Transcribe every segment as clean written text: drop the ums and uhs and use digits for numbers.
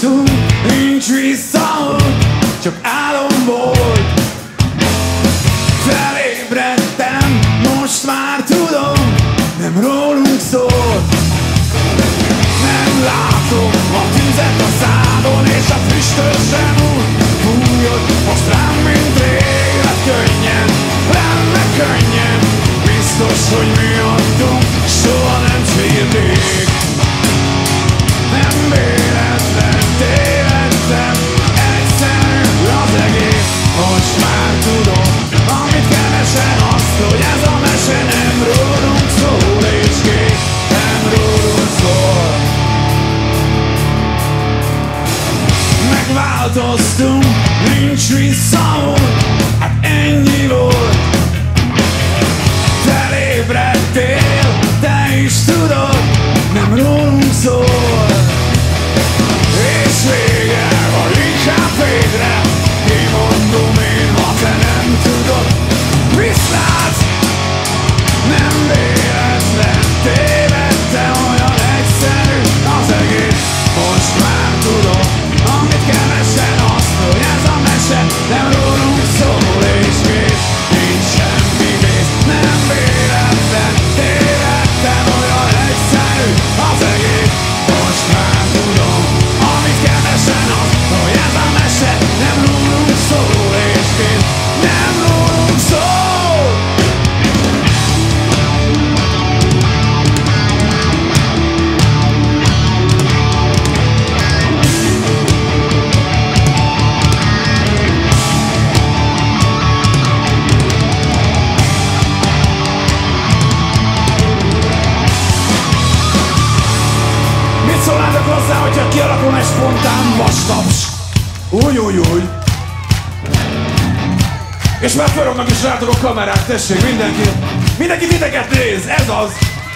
Megváltoztunk, nincs visszaút, csak álom volt. Felébredtem, most már tudom, nem rólunk szól. Nem látom a tüzet a szádon, és a füstösen úgy fújod most rám, mint élet könnyen. Lenne könnyen, biztos, hogy miattunk soha nem sírnék. Nem véletlen, tévedtem, egyszerű az egész. Most már tudom, amit keresem, azt, hogy ez a mese nem rólunk szól, és kék, nem rólunk szól. Megváltoztunk, nincs visszaút, hát ennyi volt. Felébredtél, te is tudod, nem rólunk szól. És vége, vagy inkább végre, kimondom én, ha te nem tudod. Viszlát, nem véletlen, tévedtem, olyan egyszerű az egész. Most már tudom, amit keresel, azt, hogy ez a mese nem rólunk szól, és kész, nincs semmi vész. Nem véletlen, tévedtem, olyan egyszerű az egész. Most már tudom, amit keresel, azt, hogy ez a mese nem rólunk szól, és kész, nem rólunk szól. Szólnátok hozzá, hogyha kialakulna egy spontán vastaps. Új. És már forognak is rátok a kamerák, tessék, mindenki titeket néz, ez az.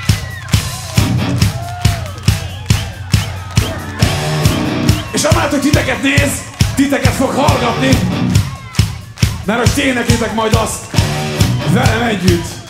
És amát, hogy titeket néz, titeket fog hallgatni, mert hogy ti éneklitek majd azt velem együtt.